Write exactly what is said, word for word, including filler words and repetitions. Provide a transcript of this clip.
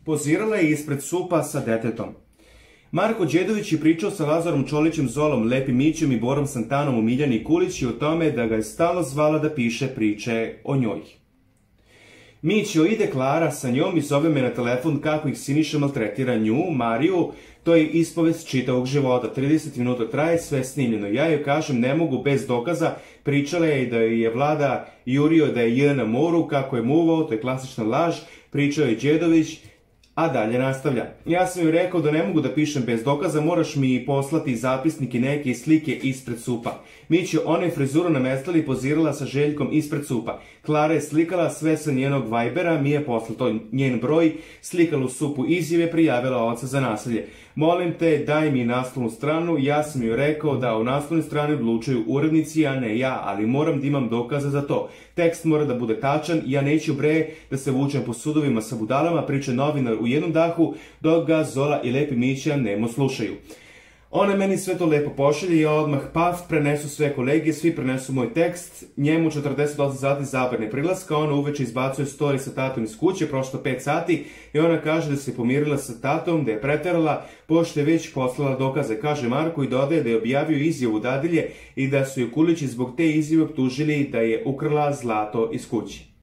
Pozirala je ispred supa sa detetom. Marko Đedović je pričao sa Lazarom Čolićem, Zolom, Lepim Mićom i Borom Santanom u Miljani Kulić i o tome da ga je stalno zvala da piše priče o njoj. Mićo, ide Klara sa njom i zove me na telefon kako ih Siniša maltretira nju, Mariju, to je ispovest čitavog života, trideset minuta traje, sve snimljeno. Ja joj kažem ne mogu bez dokaza, pričala je da je Vlada jurio da je J na moru, kako je muvao, to je klasična laž, pričao je Đedović, a dalje nastavlja. Ja sam joj rekao da ne mogu da pišem bez dokaza, moraš mi poslati zapisnike neke slike ispred supa. Mićo, ona je frizuru namestila i pozirala sa Željkom ispred supa. Klara je slikala sve sa njenog Vibera, mi je poslao njen broj, slikala u supu izjave, prijavila oca za nasilje. Molim te, daj mi naslovnu stranu, ja sam joj rekao da u naslovnoj strani odlučuju urednici, a ne ja, ali moram da imam dokaza za to. Tekst mora da bude tačan, ja neću bre da se vučem po sudovima sa budalama, priča novinar u jednom dahu, dok ga Zola i Lepi Mića nemo slušaju. Ona meni sve to lepo pošalje i odmah paf, prenesu sve kolege, svi prenesu moj tekst, njemu četrdeset osam sati zabrane prilaska, ona uveče izbacuje story sa tatom iz kuće, prošlo pet sati i ona kaže da se pomirila sa tatom, da je preterala, pošto je već poslala dokaze, kaže Marko i dodaje da je objavio izjavu dadilje i da su je Kulići zbog te izjave optužili da je ukrala zlato iz kuće.